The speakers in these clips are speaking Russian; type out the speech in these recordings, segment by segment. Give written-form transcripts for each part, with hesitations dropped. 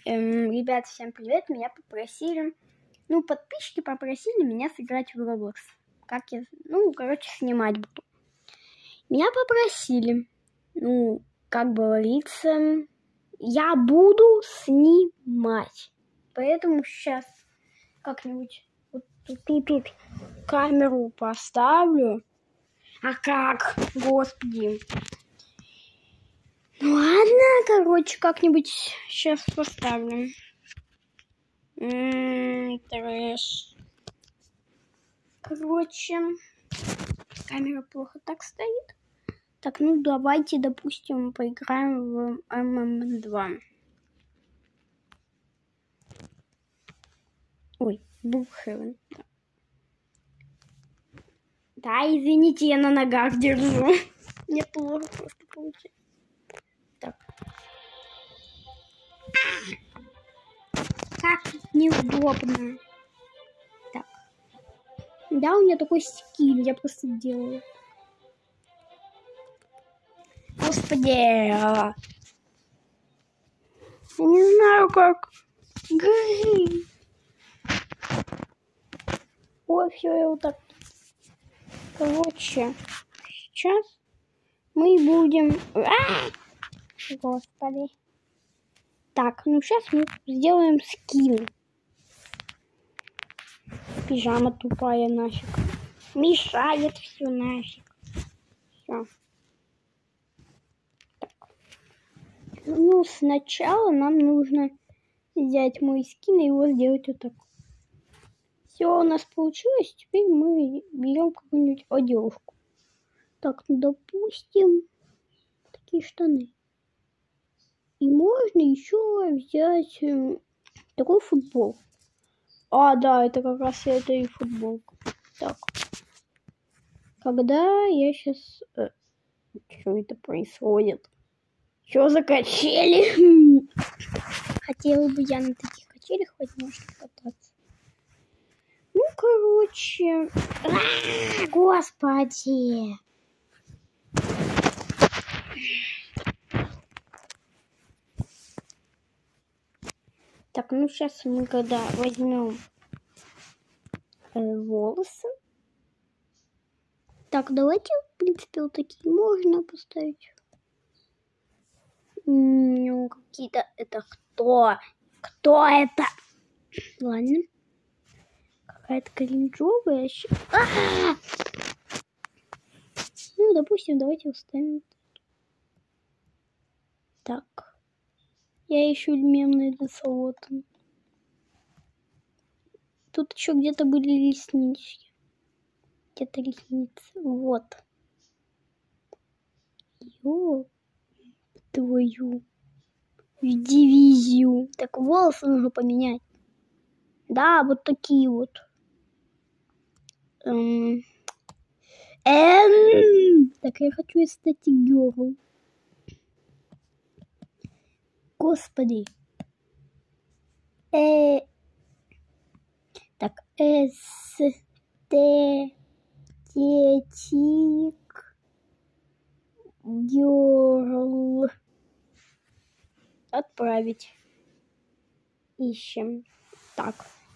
Ребят, всем привет! Меня попросили, подписчики попросили меня сыграть в Roblox. Как я, снимать буду. Меня попросили, как говорится, я буду снимать. Поэтому сейчас как-нибудь вот тут камеру поставлю. А как? Господи. Ну ладно, как-нибудь сейчас поставлю. Трэш. Камера плохо так стоит. Так, давайте, допустим, поиграем в ММ2. Ой, Brookhaven. Да, извините, я на ногах держу. Мне плохо просто получается. Так. Как неудобно. Так. Да, у меня такой скилл, я просто делаю. Господи. Я не знаю, как. Ой, все, я вот так. Сейчас мы будем... Господи. Так, сейчас мы сделаем скин. Пижама тупая нафиг. Мешает все нафиг. Все. Так. Сначала нам нужно взять мой скин и его сделать вот так. Все у нас получилось. Теперь мы берем какую-нибудь одежку. Так, допустим, такие штаны. И можно еще взять такой футбол. А, да, это как раз это и футболка. Так. Когда я сейчас... что это происходит? Что за качели? Хотела бы я на таких качелях хоть немножко кататься. Господи. Так, сейчас мы когда возьмем волосы. Так, давайте, в принципе, вот такие можно поставить. Какие-то... Это кто? Кто это? Ладно. Какая-то кринжовая. Допустим, давайте уставим. Так. Я ищу мемные для салота. Тут еще где-то были реснички. Где-то ресницы. Вот. Ё твою. В дивизию. Так, волосы нужно поменять. Да, вот такие вот. Так, я хочу стать герл. Господи. Так, эстетик герл. Отправить. Ищем. Так.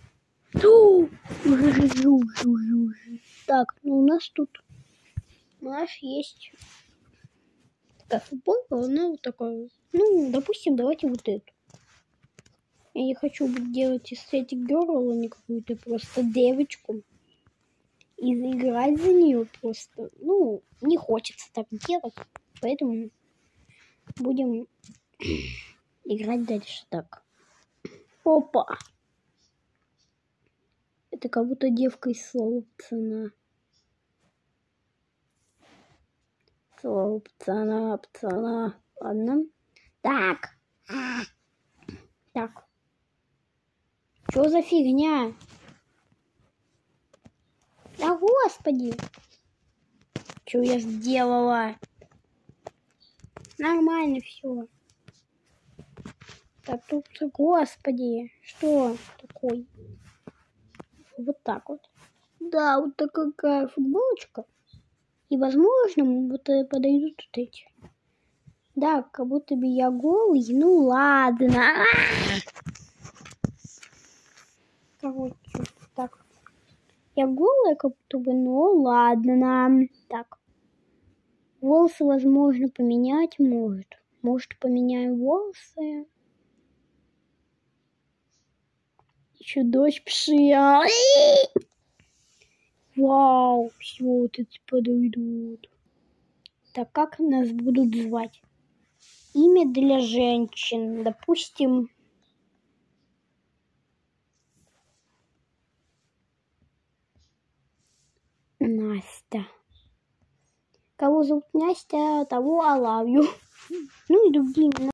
Так, у нас тут есть такая футболка, она вот такая. Допустим, давайте вот эту. Я не хочу делать эстетик герл, а не какую-то просто девочку. И заиграть за нее просто. Не хочется так делать. Поэтому будем играть дальше так. Опа! Это как будто девка из слова пацана. Слово пацана. Ладно. Так. Так. Что за фигня? Да господи. Что я сделала? Нормально все. Так, тут, господи. Что такое? Вот так вот. Да, вот такая футболочка. И, возможно, подойдут вот эти. Да, как будто бы я голый. Ну ладно. Короче, так. Я голая, как будто бы, ну ладно. Так. Волосы, возможно, поменять может. Может, поменяю волосы. Еще дождь пшия. Вау, все, вот эти подойдут. Так, как нас будут звать? Имя для женщин. Допустим, Настя. Кого зовут Настя, того I love you. Ну и другие имена.